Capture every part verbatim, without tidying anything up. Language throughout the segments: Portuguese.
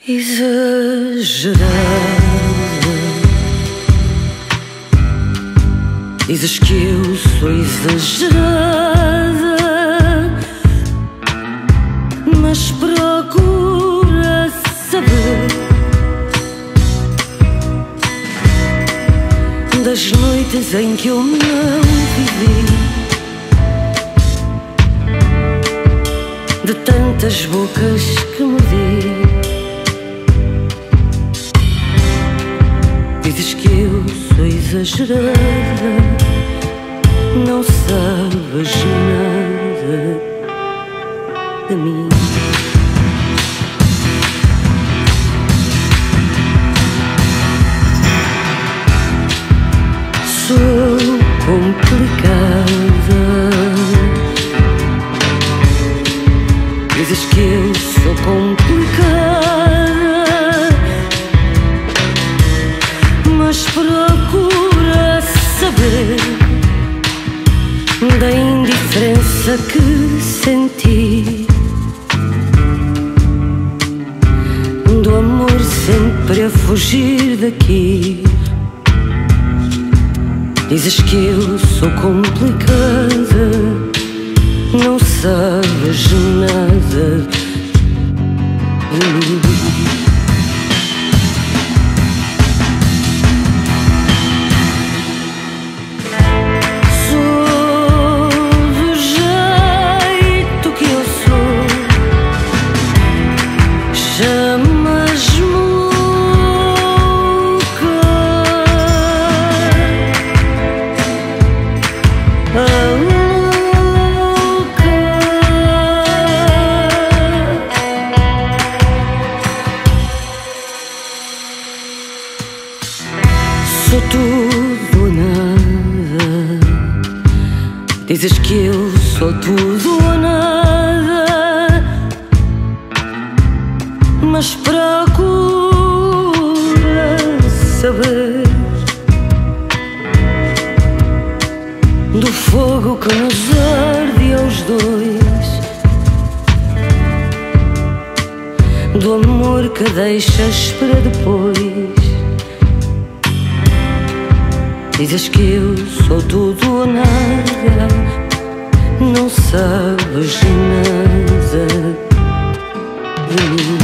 exagerada. Dizes que eu sou exagerada, mas procura saber das noites em que eu não vivi, de tantas bocas que me vi. Dizes que eu sou exagerada, não sabes nada de mim. Sou complicada. Dizes que eu sou complicada, mas procura saber da indiferença que senti, do amor sempre a fugir daqui. Dizes que eu sou complicada, não sabes nada de mim. Sou do jeito que eu sou, chamas-me louca. Sou tudo ou nada. Dizes que eu sou tudo ou nada, mas procura saber do fogo que nos arde aos dois, do amor que deixas para depois. Dizes que eu sou tudo ou nada, não sabes nada de mim.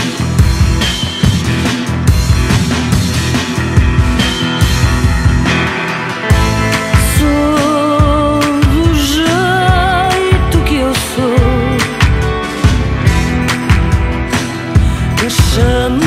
Sou do jeito que eu sou, chama